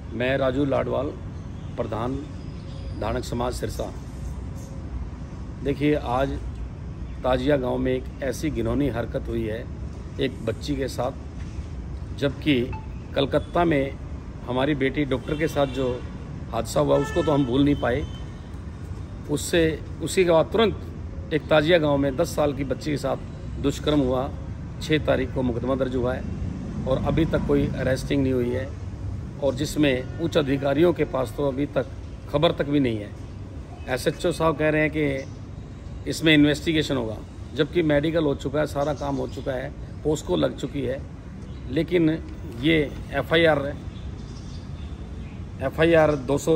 मैं राजू लाडवाल, प्रधान धानक समाज सिरसा। देखिए, आज ताजिया गांव में एक ऐसी घिनौनी हरकत हुई है एक बच्ची के साथ, जबकि कलकत्ता में हमारी बेटी डॉक्टर के साथ जो हादसा हुआ उसको तो हम भूल नहीं पाए। उसी के बाद तुरंत एक ताजिया गांव में 10 साल की बच्ची के साथ दुष्कर्म हुआ। 6 तारीख को मुकदमा दर्ज हुआ है और अभी तक कोई अरेस्टिंग नहीं हुई है, और जिसमें उच्च अधिकारियों के पास तो अभी तक खबर तक भी नहीं है। SHO साहब कह रहे हैं कि इसमें इन्वेस्टिगेशन होगा, जबकि मेडिकल हो चुका है, सारा काम हो चुका है, पोस्को लग चुकी है, लेकिन ये FIR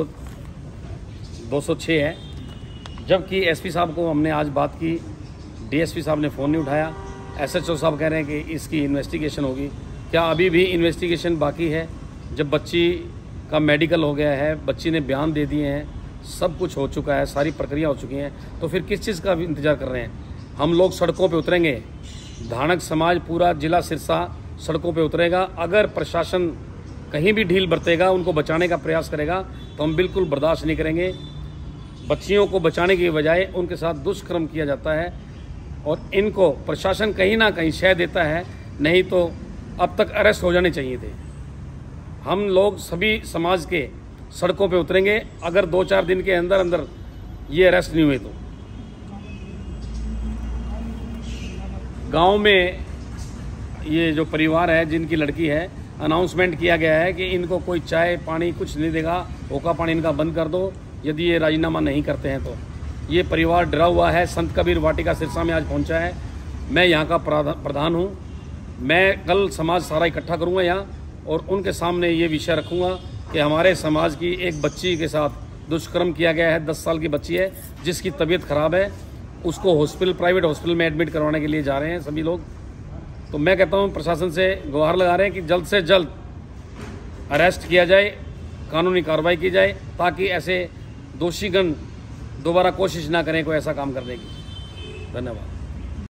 206 है। जबकि SP साहब को हमने आज बात की, DSP साहब ने फ़ोन नहीं उठाया। SHO साहब कह रहे हैं कि इसकी इन्वेस्टिगेशन होगी। क्या अभी भी इन्वेस्टिगेशन बाकी है? जब बच्ची का मेडिकल हो गया है, बच्ची ने बयान दे दिए हैं, सब कुछ हो चुका है, सारी प्रक्रिया हो चुकी हैं, तो फिर किस चीज़ का इंतज़ार कर रहे हैं? हम लोग सड़कों पे उतरेंगे, धानक समाज पूरा जिला सिरसा सड़कों पे उतरेगा। अगर प्रशासन कहीं भी ढील बरतेगा, उनको बचाने का प्रयास करेगा, तो हम बिल्कुल बर्दाश्त नहीं करेंगे। बच्चियों को बचाने की बजाय उनके साथ दुष्कर्म किया जाता है और इनको प्रशासन कहीं ना कहीं शय देता है, नहीं तो अब तक अरेस्ट हो जाने चाहिए थे। हम लोग सभी समाज के सड़कों पे उतरेंगे अगर 2-4 दिन के अंदर अंदर ये अरेस्ट नहीं हुए तो। गांव में ये जो परिवार है जिनकी लड़की है, अनाउंसमेंट किया गया है कि इनको कोई चाय पानी कुछ नहीं देगा, होका पानी इनका बंद कर दो यदि ये राजीनामा नहीं करते हैं तो। ये परिवार डरा हुआ है। संत कबीर वाटिका सिरसा में आज पहुंचा है। मैं यहाँ का प्रधान हूँ। मैं कल समाज सारा इकट्ठा करूँगा यहाँ और उनके सामने ये विषय रखूँगा कि हमारे समाज की एक बच्ची के साथ दुष्कर्म किया गया है। 10 साल की बच्ची है जिसकी तबीयत खराब है, उसको प्राइवेट हॉस्पिटल में एडमिट करवाने के लिए जा रहे हैं सभी लोग। तो मैं कहता हूँ प्रशासन से गुहार लगा रहे हैं कि जल्द से जल्द अरेस्ट किया जाए, कानूनी कार्रवाई की जाए, ताकि ऐसे दोषीगण दोबारा कोशिश ना करें कोई ऐसा काम करने की। धन्यवाद।